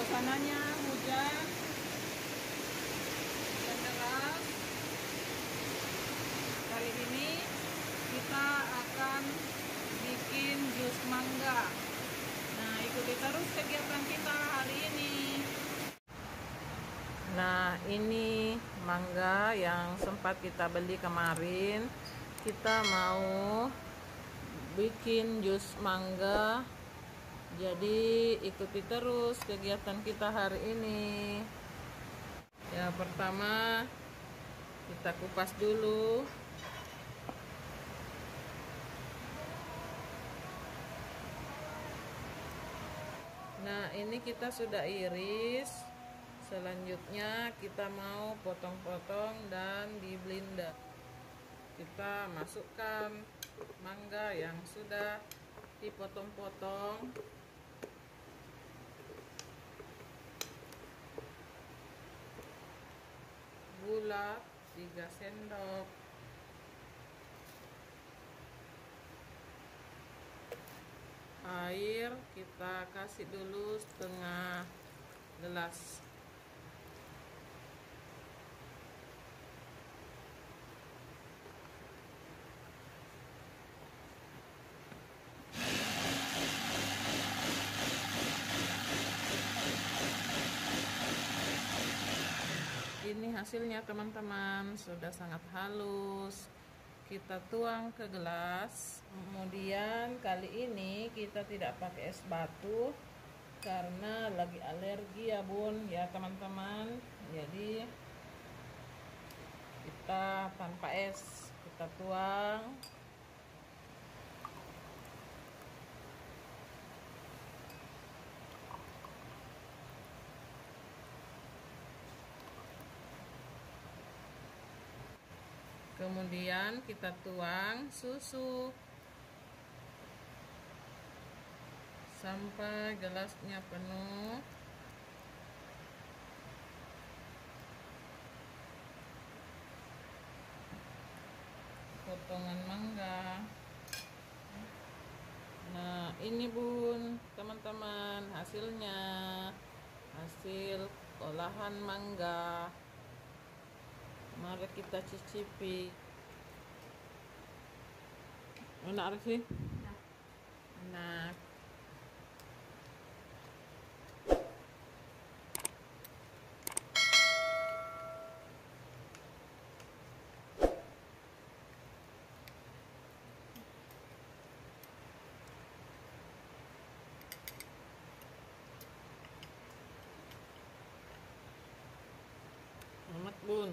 suasananya hujan deras. Kali ini kita akan bikin jus mangga. Nah, ikuti terus kegiatan kita hari ini. Nah, ini mangga yang sempat kita beli kemarin. Kita mau bikin jus mangga. Jadi ikuti terus kegiatan kita hari ini. Ya, pertama kita kupas dulu. Nah, ini kita sudah iris. Selanjutnya kita mau potong-potong dan di blender. Kita masukkan mangga yang sudah dipotong-potong. Gula 3 sendok. Air kita kasih dulu setengah gelas. Ini hasilnya teman-teman, sudah sangat halus. Kita tuang ke gelas. Kemudian kali ini kita tidak pakai es batu karena lagi alergi ya bun ya teman-teman. Jadi kita tanpa es, kita tuang. Kemudian kita tuang susu sampai gelasnya penuh. Potongan mangga. Nah, ini bun teman-teman hasilnya, hasil olahan mangga. Mari kita cicipi. Enak sih? Enak. Enak bun.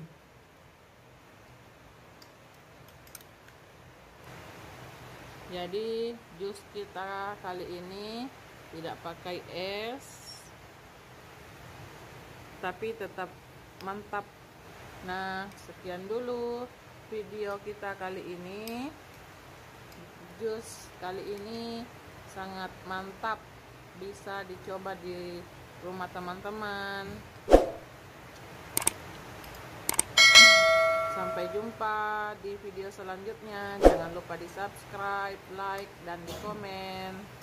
Jadi jus kita kali ini tidak pakai es, tapi tetap mantap. Nah, sekian dulu video kita kali ini. Jus kali ini sangat mantap, bisa dicoba di rumah teman-teman. Sampai jumpa di video selanjutnya. Jangan lupa di subscribe, like, dan di komen.